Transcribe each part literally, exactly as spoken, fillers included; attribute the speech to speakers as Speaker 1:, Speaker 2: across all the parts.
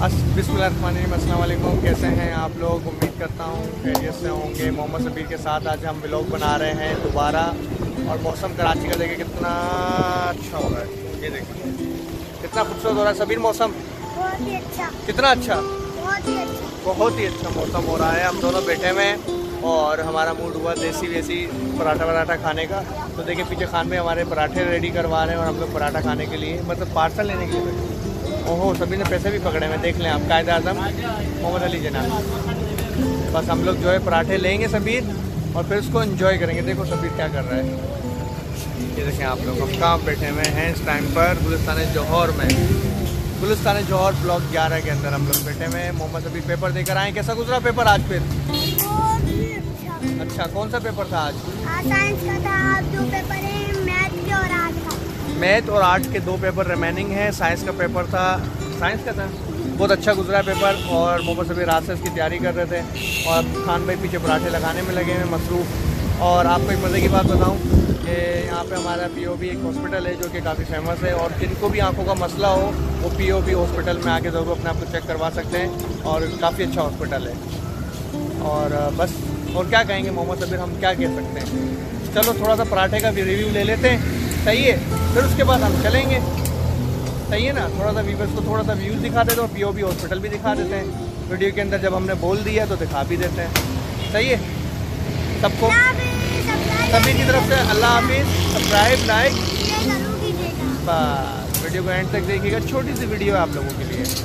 Speaker 1: बिस्मिल्लाहिर्रहमानिर्रहीम, अस्सलाम वालेकुम। कैसे हैं आप लोग? उम्मीद करता हूँ खैरियत से होंगे। मोहम्मद सबीर के साथ आज हम व्लॉग बना रहे हैं दोबारा। और मौसम कराची का देखिए कितना अच्छा हो रहा है, ये देखिए कितना खूबसूरत हो रहा है सबीर मौसम।
Speaker 2: बहुत ही अच्छा।
Speaker 1: कितना अच्छा?
Speaker 2: बहुत ही अच्छा।
Speaker 1: बहुत ही अच्छा मौसम हो रहा है। हम दोनों बैठे हुए हैं और हमारा मूड हुआ देसी वेसी पराठा वराठा खाने का। तो देखिए पीछे खान में हमारे पराठे रेडी करवा रहे हैं और हम लोग पराठा खाने के लिए, मतलब पार्सल लेने के लिए। ओहो, सभी ने पैसे भी पकड़े हुए, देख लें आप। कायद आज़म मोहम्मद अली जनाब। बस हम लोग जो है पराठे लेंगे सबीर और फिर उसको एंजॉय करेंगे। देखो सबीर क्या कर रहा है, ये देखें आप लोग। हम कहाँ बैठे हुए हैं इस टाइम पर? गुलिस्तान जौहर में, गुलिस्तान जौहर ब्लॉक ग्यारह के अंदर हम लोग बैठे हुए हैं। मोहम्मद सबीर पेपर देकर आए। कैसा गुजरा पेपर आज? फिर
Speaker 2: अच्छा।
Speaker 1: अच्छा, कौन सा पेपर था आज?
Speaker 2: साइंस का था, दो पेपर है, मैथ के और आर्ट का।
Speaker 1: मैथ और आर्ट के दो पेपर रिमेनिंग है। साइंस का पेपर था, साइंस का था, बहुत अच्छा गुजरा पेपर। और मोहम्मद सबीर रात से इसकी तैयारी कर रहे थे और खान भाई पीछे पराठे लगाने में लगे हैं मसरूफ़। और आपको एक मज़े की बात बताऊं कि यहाँ पे हमारा पीओबी एक हॉस्पिटल है जो कि काफ़ी फेमस है। और जिनको भी आंखों का मसला हो वो पीओबी हॉस्पिटल में आके ज़रूर अपने आप को चेक करवा सकते हैं और काफ़ी अच्छा हॉस्पिटल है। और बस और क्या कहेंगे मोहम्मद सबीर, हम क्या कह सकते हैं। चलो थोड़ा सा पराठे का भी रिव्यू ले लेते हैं, सही है? फिर उसके बाद हम चलेंगे, सही है ना? थोड़ा सा व्यूवर्स को थोड़ा सा व्यूज़ दिखा देते हैं और पीओबी हॉस्पिटल भी दिखा देते हैं वीडियो के अंदर। जब हमने बोल दिया तो दिखा भी देते हैं, सही है? सबको सभी की तरफ से अल्लाह हाफिज़। सब्सक्राइब लाइक बस। वीडियो को एंड तक देखिएगा, छोटी सी वीडियो है आप लोगों के लिए।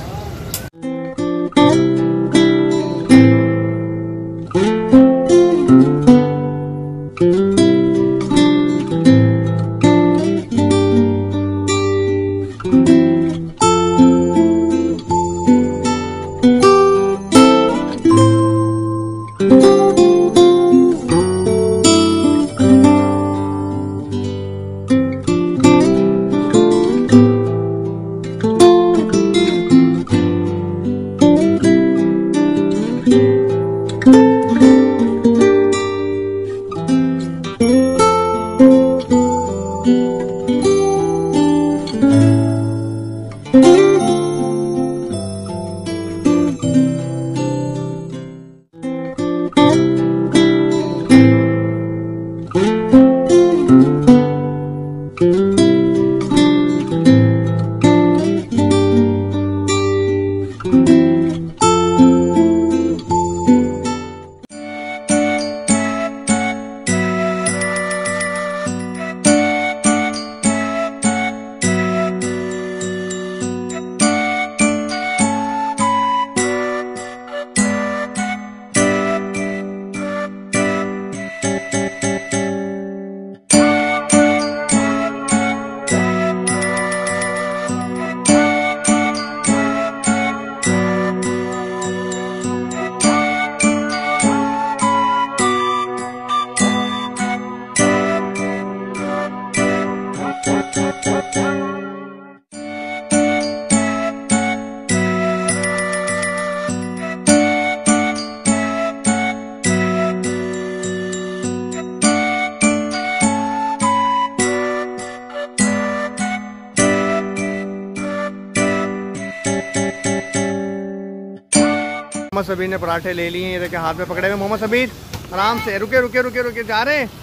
Speaker 1: मोहम्मद सबीर ने पराठे ले लिए, ये देखिए हाथ में पकड़े हुए। मोहम्मद सबीर आराम से, रुके रुके रुके रुके, जा रहे हैं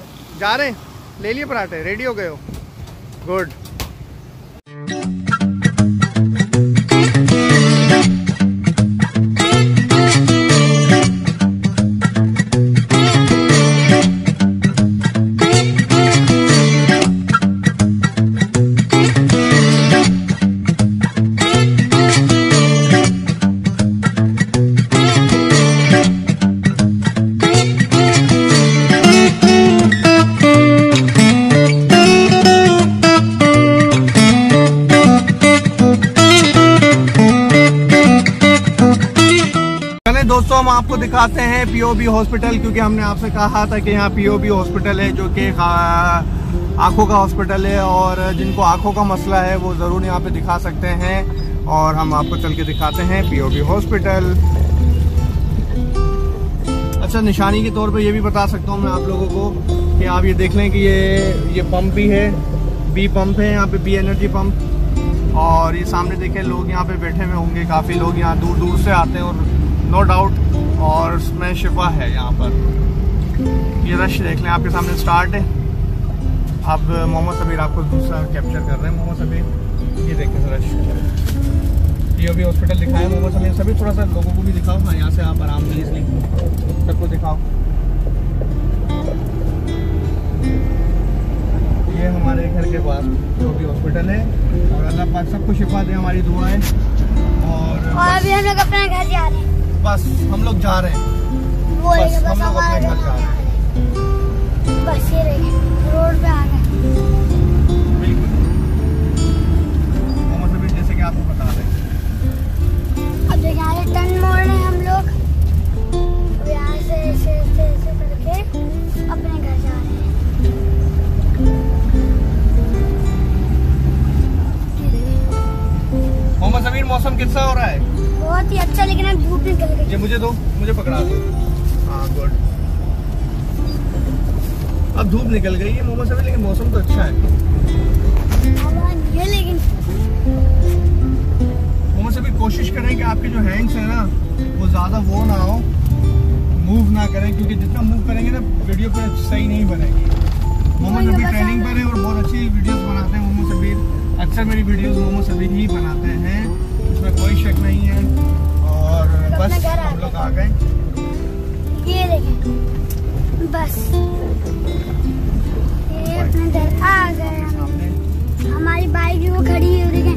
Speaker 1: जा रहे हैं ले लिए पराठे, रेडी हो गए हो? गुड। दोस्तों हम आपको दिखाते हैं पीओबी हॉस्पिटल, क्योंकि हमने आपसे कहा था कि यहाँ पीओबी हॉस्पिटल है जो कि आँखों का हॉस्पिटल है और जिनको आँखों का मसला है वो ज़रूर यहाँ पे दिखा सकते हैं। और हम आपको चल के दिखाते हैं पीओबी हॉस्पिटल। अच्छा, निशानी के तौर पे ये भी बता सकता हूँ मैं आप लोगों को कि आप ये देख लें कि ये ये पंप भी है, बी पंप है यहाँ पे, बी एनर्जी पंप। और ये सामने देखें लोग यहाँ पे बैठे हुए होंगे, काफ़ी लोग यहाँ दूर दूर से आते हैं और नो डाउट और उसमें शिफा है यहाँ पर। ये रश देख लें, आपके सामने स्टार्ट है। अब मोहम्मद सबीर आपको दूसरा कैप्चर कर रहे हैं। मोहम्मद सबीर ये देखें रश, ये अभी हॉस्पिटल दिखाया मोहम्मद सबीर। सभी थोड़ा सा लोगों को भी दिखाओ। हाँ, यहाँ से आप आराम से इसलिए सबको दिखाओ। ये हमारे घर के पास जो भी हॉस्पिटल है और अल्लाह पाक सबको शिफा दे, हमारी दुआ है। और
Speaker 2: और अभी हम लोग अपने घर जा रहे हैं।
Speaker 1: बस हम लोग जा रहे हैं,
Speaker 2: वो
Speaker 1: बस
Speaker 2: बस
Speaker 1: हम लोग अपने घर जा रहे हैं।
Speaker 2: बस ये रहे, रोड पे आ गए।
Speaker 1: बिल्कुल मोहम्मद सबीर जैसे कि आपको बता रहे हैं।
Speaker 2: अब देखिए आगे टर्न मोड़ रहे हैं हम लोग। अब यहाँ से ऐसे ऐसे ऐसे करके अपने घर जा रहे हैं।
Speaker 1: मोहम्मद सबीर मौसम कैसा हो रहा है?
Speaker 2: बहुत ही अच्छा, लेकिन अब धूप निकल गई।
Speaker 1: ये मुझे दो, मुझे पकड़ा दो। हाँ गुड। अब धूप निकल गई है मोहम्मद सबीर, लेकिन मौसम तो अच्छा है।
Speaker 2: हवा नहीं है लेकिन।
Speaker 1: मोहम्मद सबीर कोशिश करें कि आपके जो हैंड्स हैं ना वो ज़्यादा वो ना हो, मूव ना करें, क्योंकि जितना मूव करेंगे ना वीडियो पर सही नहीं बनेगी। मोहम्मद सबीर ट्रेनिंग पर है और बहुत अच्छी वीडियोस बनाते हैं मोहम्मद सबीर। अक्सर मेरी वीडियोस मोहम्मद सबीर ही बनाते हैं, इसमें कोई शक नहीं है। और बस हम लोग आ गए।
Speaker 2: ये देखें, बस ये अपने घर आ गए हम। हमारी बाइक भी वो खड़ी है, देखें